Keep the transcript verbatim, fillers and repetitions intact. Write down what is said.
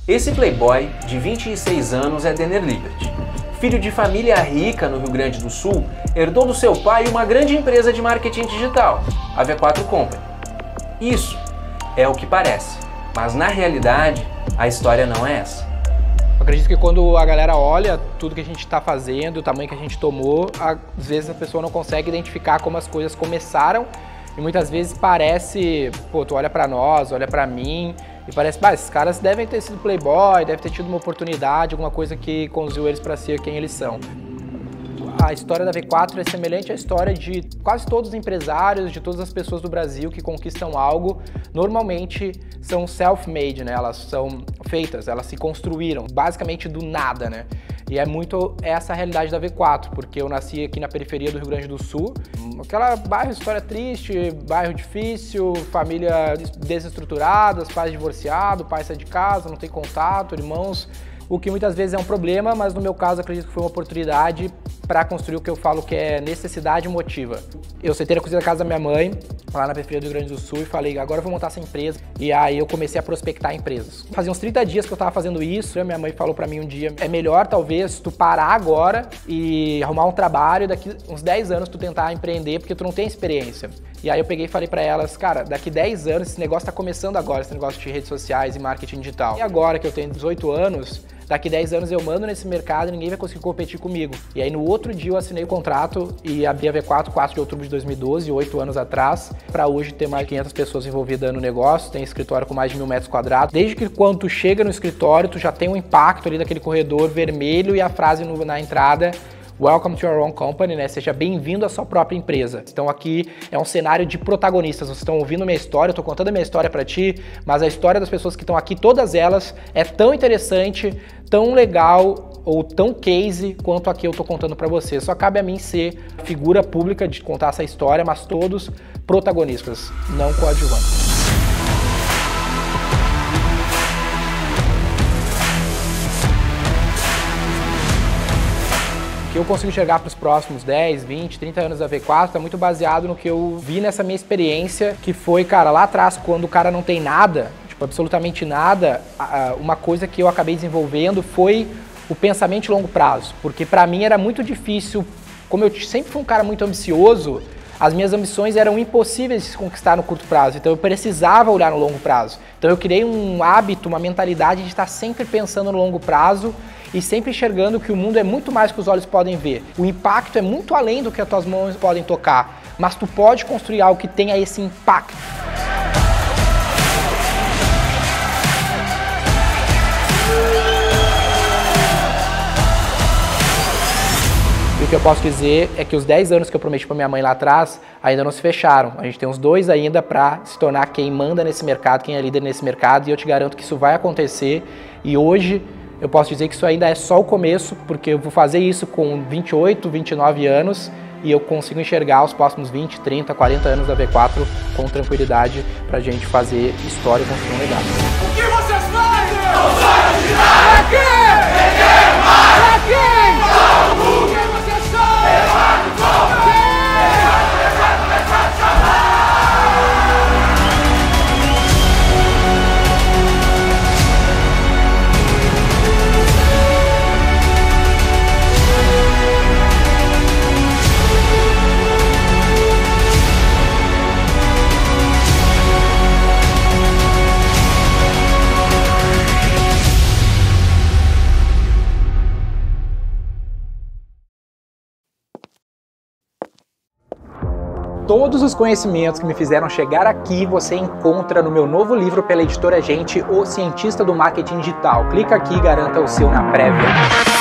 Esse playboy de vinte e seis anos é Denner Liberty. Filho de família rica no Rio Grande do Sul, herdou do seu pai uma grande empresa de marketing digital, a V quatro Company. Isso é o que parece, mas na realidade a história não é essa. Eu acredito que quando a galera olha tudo que a gente está fazendo, o tamanho que a gente tomou, às vezes a pessoa não consegue identificar como as coisas começaram e muitas vezes parece, pô, tu olha para nós, olha para mim e parece, pá, esses caras devem ter sido playboy, devem ter tido uma oportunidade, alguma coisa que conduziu eles para ser quem eles são. A história da V quatro é semelhante à história de quase todos os empresários, de todas as pessoas do Brasil que conquistam algo. Normalmente são self-made, né? Elas são feitas, elas se construíram basicamente do nada, né? E é muito essa a realidade da V quatro, porque eu nasci aqui na periferia do Rio Grande do Sul, aquela bairro, história triste, bairro difícil, família desestruturada, pais divorciados, pai sai de casa, não tem contato, irmãos, o que muitas vezes é um problema, mas no meu caso acredito que foi uma oportunidade para construir o que eu falo que é necessidade motiva. Eu sentei na cozinha da casa da minha mãe, lá na periferia do Rio Grande do Sul, e falei, agora eu vou montar essa empresa. E aí eu comecei a prospectar empresas. Fazia uns trinta dias que eu estava fazendo isso, e a minha mãe falou para mim um dia, é melhor talvez tu parar agora e arrumar um trabalho, daqui uns dez anos tu tentar empreender, porque tu não tem experiência. E aí eu peguei e falei para elas, cara, daqui dez anos esse negócio está começando agora, esse negócio de redes sociais e marketing digital. E agora que eu tenho dezoito anos, daqui dez anos eu mando nesse mercado e ninguém vai conseguir competir comigo. E aí no outro dia eu assinei o contrato e abri a V quatro, quatro de outubro de dois mil e doze, oito anos atrás, para hoje ter mais de quinhentas pessoas envolvidas no negócio, tem escritório com mais de mil metros quadrados. Desde que quando tu chega no escritório, tu já tem um impacto ali daquele corredor vermelho e a frase no, na entrada, Welcome to your own company, né? Seja bem-vindo à sua própria empresa. Então aqui é um cenário de protagonistas. Vocês estão ouvindo minha história, eu estou contando a minha história para ti, mas a história das pessoas que estão aqui, todas elas, é tão interessante, tão legal ou tão case quanto aqui eu estou contando para você. Só cabe a mim ser figura pública de contar essa história, mas todos protagonistas, não coadjuvantes. O que eu consigo enxergar para os próximos dez, vinte, trinta anos da V quatro está muito baseado no que eu vi nessa minha experiência, que foi, cara, lá atrás, quando o cara não tem nada, tipo, absolutamente nada, uma coisa que eu acabei desenvolvendo foi o pensamento de longo prazo, porque para mim era muito difícil, como eu sempre fui um cara muito ambicioso, as minhas ambições eram impossíveis de se conquistar no curto prazo, então eu precisava olhar no longo prazo. Então eu criei um hábito, uma mentalidade de estar sempre pensando no longo prazo e sempre enxergando que o mundo é muito mais que os olhos podem ver. O impacto é muito além do que as tuas mãos podem tocar, mas tu pode construir algo que tenha esse impacto. E o que eu posso dizer é que os dez anos que eu prometi para minha mãe lá atrás ainda não se fecharam. A gente tem uns dois ainda para se tornar quem manda nesse mercado, quem é líder nesse mercado, e eu te garanto que isso vai acontecer. E hoje eu posso dizer que isso ainda é só o começo, porque eu vou fazer isso com vinte e oito, vinte e nove anos e eu consigo enxergar os próximos vinte, trinta, quarenta anos da V quatro com tranquilidade pra gente fazer história e construir um legado. O que vocês fazem? Não saem de nada! Pra quê? Vender mais! Pra quem? Não, o que vocês são? Levado como? Levado, levado, levado, chamar! Todos os conhecimentos que me fizeram chegar aqui você encontra no meu novo livro pela editora Gente, O Cientista do Marketing Digital. Clica aqui e garanta o seu na prévia.